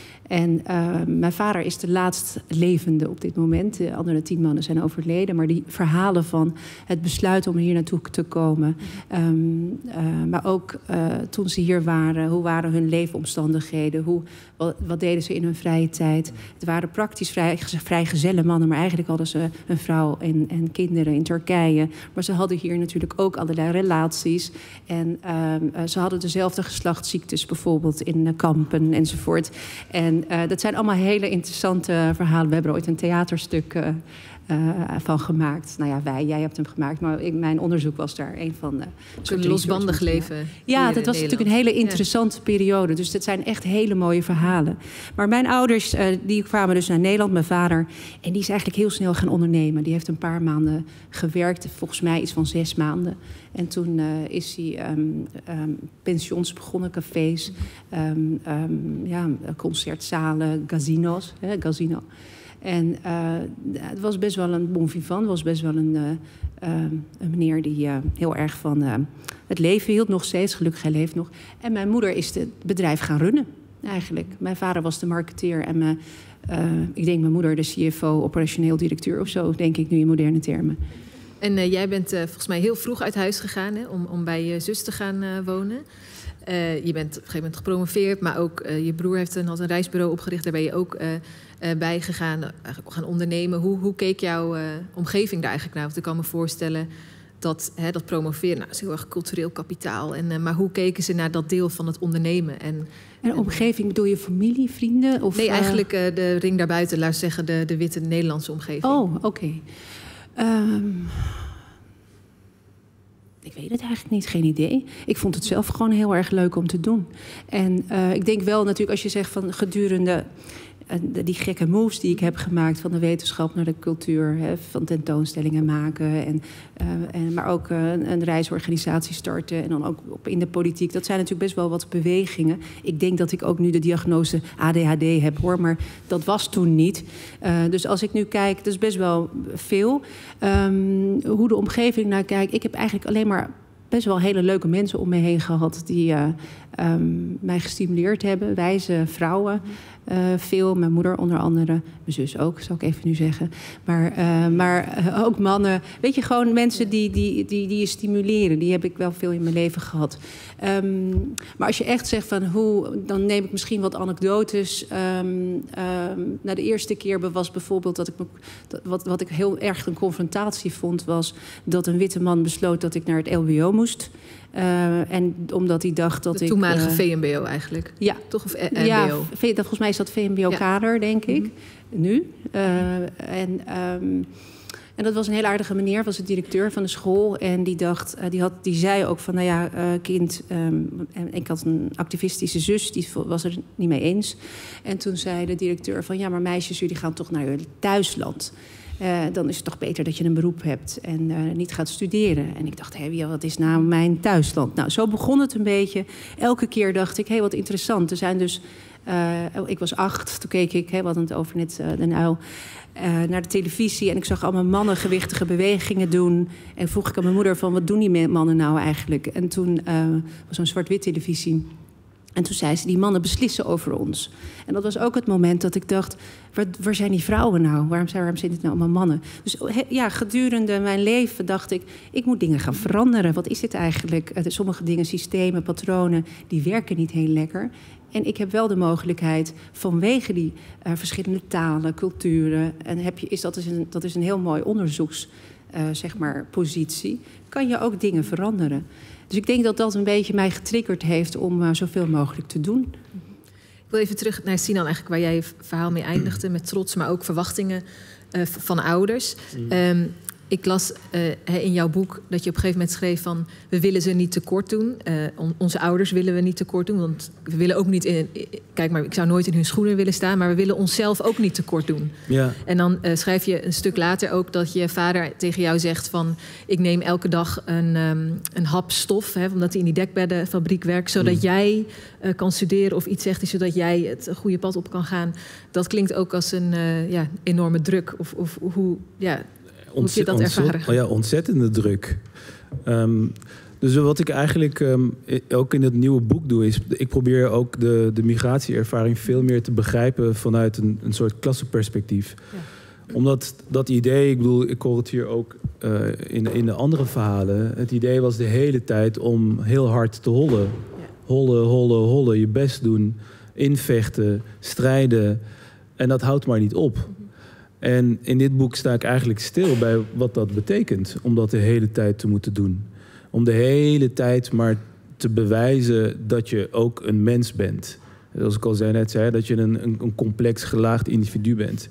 E: En uh, mijn vader is de laatst levende op dit moment. De andere tien mannen zijn overleden. Maar die verhalen van het besluit om hier naartoe te komen. Um, uh, maar ook uh, toen ze hier waren. Hoe waren hun leefomstandigheden? Hoe, wat, wat deden ze in hun vrije tijd? Het waren praktisch vrij, vrij gezelle mannen. Maar eigenlijk hadden ze een vrouw en, en kinderen in Turkije. Maar ze hadden hier natuurlijk ook allerlei relaties. En um, uh, ze hadden dezelfde geslachtsziektes bijvoorbeeld in uh, kampen enzovoort. En uh, dat zijn allemaal hele interessante verhalen. We hebben er ooit een theaterstuk uh, uh, van gemaakt. Nou ja, wij, jij hebt hem gemaakt, maar ik, mijn onderzoek was daar een van. Uh,
B: een losbandig leven.
E: Ja, dat was natuurlijk een hele interessante ja. periode. Dus dat zijn echt hele mooie verhalen. Maar mijn ouders, uh, die kwamen dus naar Nederland, mijn vader. En die is eigenlijk heel snel gaan ondernemen. Die heeft een paar maanden gewerkt, volgens mij iets van zes maanden. En toen uh, is hij um, um, pensions begonnen, cafés, um, um, ja, concertzalen, gazino's, hè, gazino. En uh, het was best wel een bon vivant, het was best wel een, uh, uh, een meneer die uh, heel erg van uh, het leven hield, nog steeds, gelukkig hij leeft nog. En mijn moeder is het bedrijf gaan runnen, eigenlijk. Mijn vader was de marketeer en mijn, uh, ik denk mijn moeder de C F O, operationeel directeur of zo, denk ik nu in moderne termen.
B: En uh, jij bent uh, volgens mij heel vroeg uit huis gegaan, hè, om, om bij je zus te gaan uh, wonen. Uh, je bent op een gegeven moment gepromoveerd, maar ook uh, je broer heeft een, had een reisbureau opgericht. Daar ben je ook uh, uh, bij gegaan, eigenlijk gaan ondernemen. Hoe, hoe keek jouw uh, omgeving daar eigenlijk naar? Want ik kan me voorstellen dat hè, dat promoveren, nou, is heel erg cultureel kapitaal. En, uh, maar hoe keken ze naar dat deel van het ondernemen? En,
E: en omgeving, bedoel je familie, vrienden? Of,
B: nee, eigenlijk uh, de ring daarbuiten, laat zeggen de, de witte Nederlandse omgeving.
E: Oh, oké. Okay. Um... Ik weet het eigenlijk niet, geen idee. Ik vond het zelf gewoon heel erg leuk om te doen. En uh, ik denk wel natuurlijk als je zegt van gedurende uh, die gekke moves die ik heb gemaakt... van de wetenschap naar de cultuur, hè, van tentoonstellingen maken... En, uh, en, maar ook uh, een reisorganisatie starten en dan ook op in de politiek. Dat zijn natuurlijk best wel wat bewegingen. Ik denk dat ik ook nu de diagnose A D H D heb, hoor. Maar dat was toen niet. Uh, dus als ik nu kijk, dat is best wel veel. Um, hoe de omgeving naar kijkt. Ik heb eigenlijk alleen maar best wel hele leuke mensen om me heen gehad... die uh, um, mij gestimuleerd hebben. Wijze vrouwen. Uh, veel, mijn moeder onder andere. Mijn zus ook, zal ik even nu zeggen. Maar, uh, maar uh, ook mannen. Weet je, gewoon mensen die, die, die, die je stimuleren. Die heb ik wel veel in mijn leven gehad. Um, maar als je echt zegt van hoe... dan neem ik misschien wat anekdotes. Um, um, nou, de eerste keer was bijvoorbeeld dat ik... Me, dat, wat, wat ik heel erg een confrontatie vond... was dat een witte man besloot dat ik naar het L B O moest... Uh, en omdat hij dacht dat
B: de
E: ik...
B: De toenmalige
E: uh,
B: V M B O eigenlijk.
E: Ja.
B: Toch? Of M B O?
E: Ja, dat, volgens mij is dat V M B O-kader, ja. denk ik. Mm-hmm. Nu. Uh, en, um, en dat was een heel aardige meneer, was de directeur van de school. En die, dacht, uh, die, had, die zei ook van, nou ja, uh, kind... Um, en ik had een activistische zus, die was er niet mee eens. En toen zei de directeur van... ja, maar meisjes, jullie gaan toch naar jullie thuisland... Uh, dan is het toch beter dat je een beroep hebt en uh, niet gaat studeren. En ik dacht, hé, wat is nou mijn thuisland? Nou, zo begon het een beetje. Elke keer dacht ik, hé, wat interessant. Er zijn dus... Uh, ik was acht, toen keek ik, hè, we hadden het over net uh, de Uil... Uh, naar de televisie en ik zag allemaal mannen gewichtige bewegingen doen. En vroeg ik aan mijn moeder van, wat doen die mannen nou eigenlijk? En toen uh, was zo'n zwart-wit televisie... En toen zei ze, die mannen beslissen over ons. En dat was ook het moment dat ik dacht... waar, waar zijn die vrouwen nou? Waarom zijn, waarom zijn dit nou allemaal mannen? Dus he, ja, gedurende mijn leven dacht ik... ik moet dingen gaan veranderen. Wat is dit eigenlijk? Sommige dingen, systemen, patronen... die werken niet heel lekker. En ik heb wel de mogelijkheid vanwege die uh, verschillende talen, culturen... en heb je, is dat, is een, dat is een heel mooi onderzoeks, uh, zeg maar, positie... kan je ook dingen veranderen. Dus ik denk dat dat een beetje mij getriggerd heeft om uh, zoveel mogelijk te doen.
B: Ik wil even terug naar Sinan, eigenlijk waar jij je verhaal mee eindigde... met trots, maar ook verwachtingen uh, van ouders. Mm. Um, ik las uh, in jouw boek dat je op een gegeven moment schreef van... we willen ze niet tekort doen. Uh, on, onze ouders willen we niet tekort doen. Want we willen ook niet... In, kijk, maar ik zou nooit in hun schoenen willen staan... maar we willen onszelf ook niet tekort doen. Ja. En dan uh, schrijf je een stuk later ook dat je vader tegen jou zegt van... ik neem elke dag een, um, een hap stof, hè, omdat hij in die dekbeddenfabriek werkt... zodat mm. jij uh, kan studeren of iets zegt... zodat jij het goede pad op kan gaan. Dat klinkt ook als een uh, ja, enorme druk. Of, of hoe... Ja, Hoe je dat ervaren?
A: Oh ja, ontzettende druk. Um, dus wat ik eigenlijk um, ook in het nieuwe boek doe... is ik probeer ook de, de migratieervaring veel meer te begrijpen... vanuit een, een soort klassenperspectief. Ja. Omdat dat idee, ik bedoel, ik hoor het hier ook uh, in, in de andere verhalen... het idee was de hele tijd om heel hard te hollen. Ja. Hollen, hollen, hollen, je best doen, invechten, strijden. En dat houdt maar niet op. En in dit boek sta ik eigenlijk stil bij wat dat betekent... om dat de hele tijd te moeten doen. Om de hele tijd maar te bewijzen dat je ook een mens bent. Zoals ik al zei, net zei, dat je een, een, een complex gelaagd individu bent.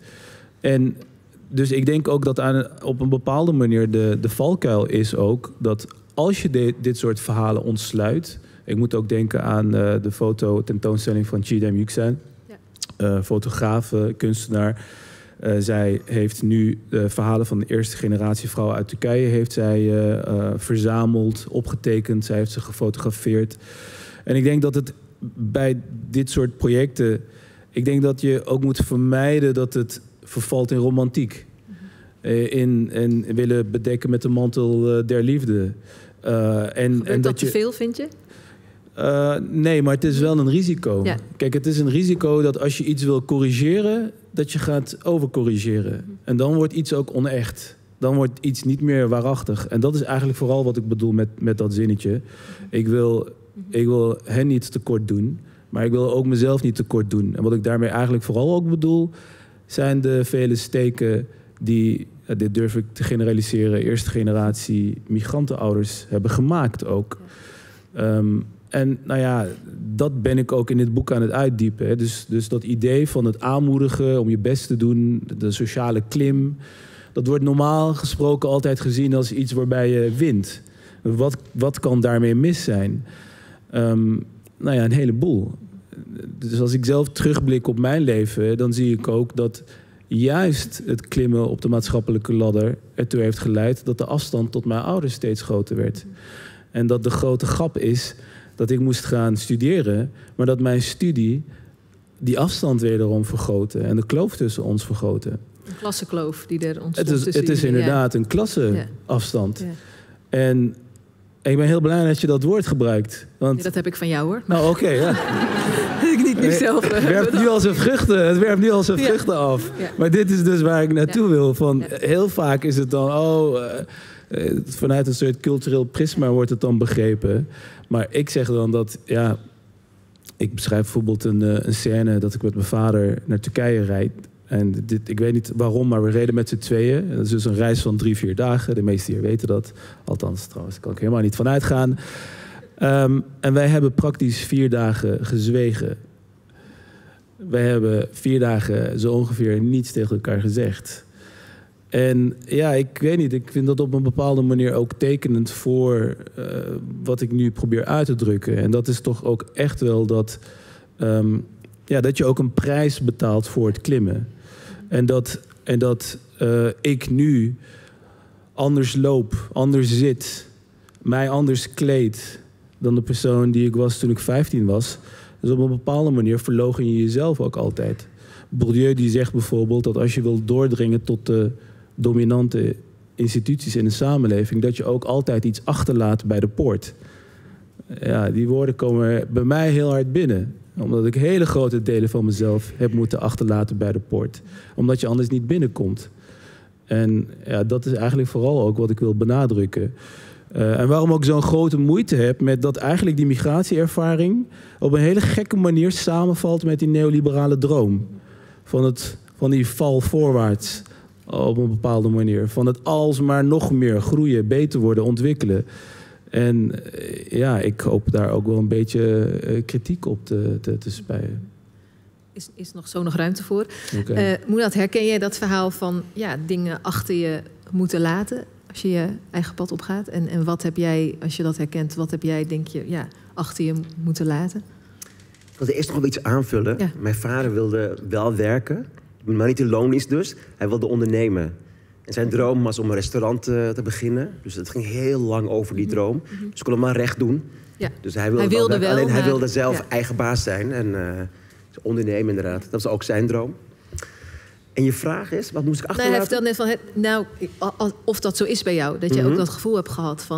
A: En dus ik denk ook dat aan, op een bepaalde manier de, de valkuil is ook... dat als je de, dit soort verhalen ontsluit... ik moet ook denken aan uh, de fototentoonstelling van Chidem Yüksel... Ja. Uh, fotograaf, kunstenaar... Uh, zij heeft nu de verhalen van de eerste generatie vrouwen uit Turkije... heeft zij uh, uh, verzameld, opgetekend, zij heeft ze gefotografeerd. En ik denk dat het bij dit soort projecten... ik denk dat je ook moet vermijden dat het vervalt in romantiek. Mm-hmm. uh, in, en willen bedekken met de mantel uh, der liefde. Uh, en,
B: Gebeurt
A: en
B: dat,
A: dat je
B: te veel, vind je?
A: Uh, nee, maar het is wel een risico. Ja. Kijk, het is een risico dat als je iets wil corrigeren... dat je gaat overcorrigeren. Mm-hmm. En dan wordt iets ook onecht. Dan wordt iets niet meer waarachtig. En dat is eigenlijk vooral wat ik bedoel met, met dat zinnetje. Mm-hmm. Ik wil ik wil hen niet tekort doen, maar ik wil ook mezelf niet tekort doen. En wat ik daarmee eigenlijk vooral ook bedoel, zijn de vele steken die, dit durf ik te generaliseren, eerste generatie migrantenouders hebben gemaakt ook. Ja. Um, en nou ja, dat ben ik ook in dit boek aan het uitdiepen. Hè. Dus, dus dat idee van het aanmoedigen, om je best te doen, de sociale klim, dat wordt normaal gesproken altijd gezien als iets waarbij je wint. Wat, wat kan daarmee mis zijn? Um, nou ja, een heleboel. Dus als ik zelf terugblik op mijn leven, dan zie ik ook dat juist het klimmen op de maatschappelijke ladder ertoe heeft geleid dat de afstand tot mijn ouders steeds groter werd. En dat de grote grap is dat ik moest gaan studeren, maar dat mijn studie die afstand wederom vergrootte en de kloof tussen ons vergrootte.
B: Een klassenkloof die er ontstond.
A: Het is, het is inderdaad ja. een klasseafstand. Ja. En ik ben heel blij dat je dat woord gebruikt. Want...
B: Ja, dat heb ik van jou hoor.
A: Nou oké, okay, ja.
B: ik niet nu zelf.
A: Het werpt nu al zijn vruchten, het werpt nu al zijn vruchten ja. af. Ja. Maar dit is dus waar ik naartoe ja. wil. Van, ja. Heel vaak is het dan, oh, uh, uh, vanuit een soort cultureel prisma wordt het dan begrepen. Maar ik zeg dan dat, ja, ik beschrijf bijvoorbeeld een, uh, een scène dat ik met mijn vader naar Turkije rijd. En dit, ik weet niet waarom, maar we reden met z'n tweeën. Dat is dus een reis van drie, vier dagen. De meesten hier weten dat. Althans, trouwens, daar kan ik helemaal niet van uitgaan. Um, en wij hebben praktisch vier dagen gezwegen. Wij hebben vier dagen zo ongeveer niets tegen elkaar gezegd. En ja, ik weet niet, ik vind dat op een bepaalde manier ook tekenend voor uh, wat ik nu probeer uit te drukken. En dat is toch ook echt wel dat, um, ja, dat je ook een prijs betaalt voor het klimmen. En dat, en dat uh, ik nu anders loop, anders zit, mij anders kleed dan de persoon die ik was toen ik vijftien was. Dus op een bepaalde manier verloochen je jezelf ook altijd. Bourdieu die zegt bijvoorbeeld dat als je wilt doordringen tot de dominante instituties in de samenleving, dat je ook altijd iets achterlaat bij de poort. Ja, die woorden komen bij mij heel hard binnen. Omdat ik hele grote delen van mezelf heb moeten achterlaten bij de poort. Omdat je anders niet binnenkomt. En ja, dat is eigenlijk vooral ook wat ik wil benadrukken. Uh, en waarom ik zo'n grote moeite heb met dat eigenlijk die migratieervaring op een hele gekke manier samenvalt met die neoliberale droom. Van, het, van die val voorwaarts op een bepaalde manier. Van het alsmaar nog meer groeien, beter worden, ontwikkelen. En uh, ja, ik hoop daar ook wel een beetje uh, kritiek op te, te, te spuien.
B: Is, is nog zo nog ruimte voor.
A: Okay.
B: Uh, Moenad, herken jij dat verhaal van ja, dingen achter je moeten laten als je je eigen pad opgaat? En, en wat heb jij, als je dat herkent, wat heb jij, denk je, ja, achter je moeten laten?
D: Ik wilde eerst nog wel iets aanvullen. Ja. Mijn vader wilde wel werken, maar niet in loondienst dus. Hij wilde ondernemen. En zijn droom was om een restaurant uh, te beginnen. Dus het ging heel lang over die droom. Mm-hmm. Dus ik kon hem maar recht doen. Ja. Dus hij wilde,
B: hij wilde
D: wel,
B: wel,
D: alleen
B: maar...
D: hij wilde zelf
B: ja.
D: eigen baas zijn. En uh, ondernemen inderdaad. Dat was ook zijn droom. En je vraag is, wat moest ik achterlaten?
B: Nou, hij vertelde net van, nou, of dat zo is bij jou. Dat je mm-hmm. ook dat gevoel hebt gehad van...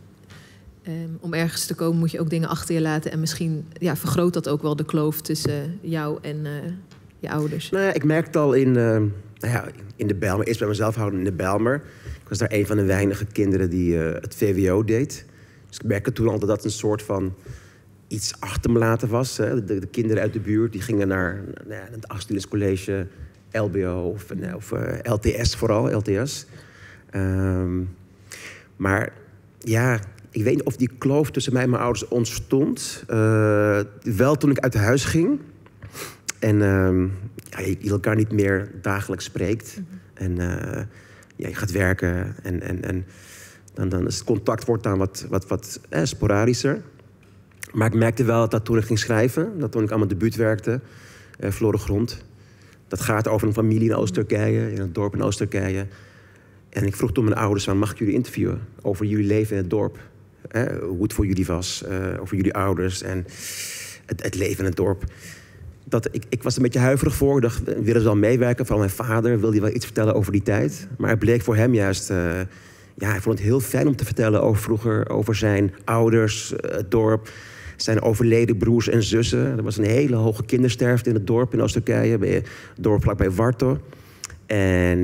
B: Um, om ergens te komen moet je ook dingen achter je laten. En misschien ja, vergroot dat ook wel de kloof tussen jou en uh, je ouders.
D: Nou ja, ik merkte al in, uh, nou ja, in de Bijlmer. Eerst bij mezelf houden in de Bijlmer. Ik was daar een van de weinige kinderen die uh, het V W O deed. Dus ik merkte toen al dat dat een soort van iets achter me laten was. Hè. De, de kinderen uit de buurt die gingen naar nou ja, het afstudeerscollege, L B O of, of uh, L T S vooral, L T S. Um, maar ja... Ik weet niet of die kloof tussen mij en mijn ouders ontstond. Uh, wel toen ik uit huis ging. En uh, ja, je elkaar niet meer dagelijks spreekt. Mm-hmm. En uh, ja, je gaat werken. En, en, en dan, dan is het contact wordt dan wat, wat, wat eh, sporadischer. Maar ik merkte wel dat toen ik ging schrijven... dat toen ik aan mijn debuut werkte, uh, Verloren Grond... dat gaat over een familie in Oost-Turkije, in een dorp in Oost-Turkije. En ik vroeg toen mijn ouders aan, mag ik jullie interviewen over jullie leven in het dorp? Eh, hoe het voor jullie was, uh, over jullie ouders en het, het leven in het dorp. Dat, ik, ik was er een beetje huiverig voor. Ik dacht, willen ze wel meewerken? Vooral mijn vader wilde wel iets vertellen over die tijd. Maar het bleek voor hem juist... Uh, ja, hij vond het heel fijn om te vertellen over vroeger... over zijn ouders, uh, het dorp, zijn overleden broers en zussen. Er was een hele hoge kindersterfte in het dorp in Oost-Turkije. Bij het dorp vlakbij Warto. En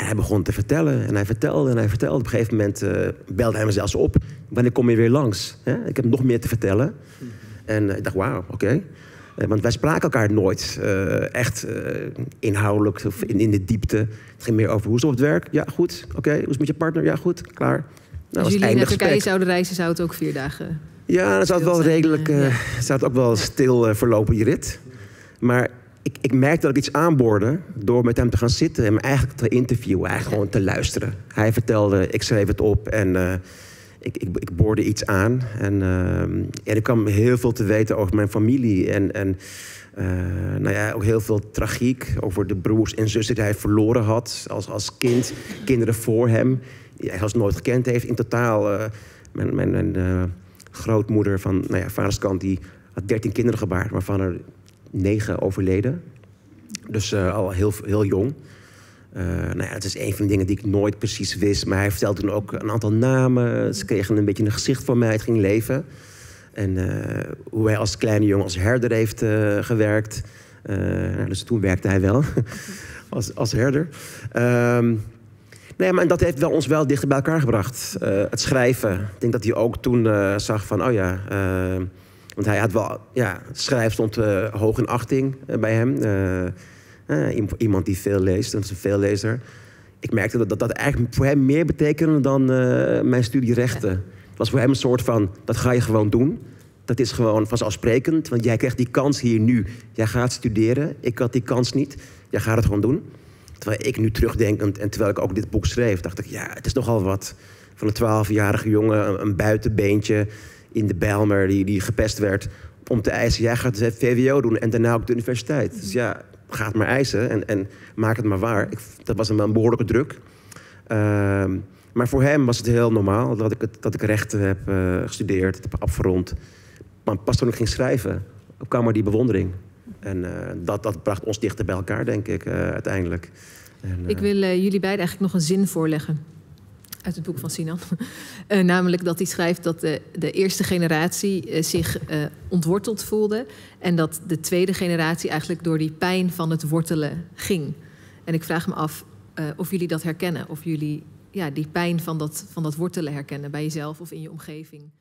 D: En hij begon te vertellen en hij vertelde en hij vertelde. Op een gegeven moment uh, belde hij me zelfs op. Wanneer kom je weer langs? Hè? Ik heb nog meer te vertellen. Mm-hmm. En uh, ik dacht, wauw, oké. Okay. Uh, want wij spraken elkaar nooit uh, echt uh, inhoudelijk of in, in de diepte. Het ging meer over, hoe is het op het werk? Ja, goed. Oké, okay. Hoe is het met je partner? Ja, goed. Klaar.
B: Nou, als jullie naar Turkije zouden reizen, zou het ook vier dagen...
D: Ja, dan zou het wel redelijk... Uh, ja. zou het ook wel stil uh, verlopen, die rit. Maar ik, ik merkte dat ik iets aanboorde door met hem te gaan zitten en me eigenlijk te interviewen, eigenlijk gewoon te luisteren. Hij vertelde, ik schreef het op en uh, ik, ik, ik boorde iets aan. En, uh, en ik kwam heel veel te weten over mijn familie en, en uh, nou ja, ook heel veel tragiek over de broers en zussen die hij verloren had als, als kind. Kinderen voor hem, die hij als nooit gekend heeft. In totaal, uh, mijn, mijn, mijn uh, grootmoeder van nou ja, vaderskant, die had dertien kinderen gebaard, waarvan er negen overleden. Dus uh, al heel, heel jong. Uh, nou ja, het is een van de dingen die ik nooit precies wist. Maar hij vertelde toen ook een aantal namen. Ze kregen een beetje een gezicht voor mij. Het ging leven. En uh, hoe hij als kleine jongen als herder heeft uh, gewerkt. Uh, nou, dus toen werkte hij wel als, als herder. Um, nee, maar dat heeft wel, ons wel dichter bij elkaar gebracht. Uh, het schrijven. Ik denk dat hij ook toen uh, zag van, oh ja... Uh, Want hij had wel, ja, schrijven stond uh, hoog in achting uh, bij hem. Uh, uh, iemand die veel leest, dat is een veellezer. Ik merkte dat, dat dat eigenlijk voor hem meer betekende dan uh, mijn studie rechten. Ja. Het was voor hem een soort van, dat ga je gewoon doen. Dat is gewoon vanzelfsprekend, want jij krijgt die kans hier nu. Jij gaat studeren, ik had die kans niet. Jij gaat het gewoon doen. Terwijl ik nu terugdenkend en terwijl ik ook dit boek schreef, dacht ik, ja, het is nogal wat. Van een twaalfjarige jongen, een, een buitenbeentje in de Bijlmer die, die gepest werd om te eisen, jij gaat het V W O doen en daarna ook de universiteit. Dus ja, ga het maar eisen en, en maak het maar waar. Ik, dat was een, een behoorlijke druk. Uh, maar voor hem was het heel normaal dat ik, het, dat ik rechten heb uh, gestudeerd, het heb afgerond. Maar pas toen ik ging schrijven, kwam er die bewondering. En uh, dat, dat bracht ons dichter bij elkaar, denk ik, uh, uiteindelijk. En, uh...
B: Ik wil uh, jullie beiden eigenlijk nog een zin voorleggen uit het boek van Sinan. Uh, namelijk dat hij schrijft dat de, de eerste generatie uh, zich uh, ontworteld voelde en dat de tweede generatie eigenlijk door die pijn van het wortelen ging. En ik vraag me af uh, of jullie dat herkennen, of jullie ja, die pijn van dat, van dat wortelen herkennen bij jezelf of in je omgeving.